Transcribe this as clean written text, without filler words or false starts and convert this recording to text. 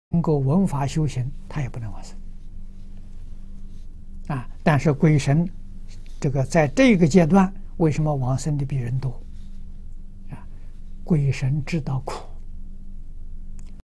能够闻法修行，他也不能往生啊。但是鬼神这个在这个阶段，为什么往生的比人多啊？鬼神知道苦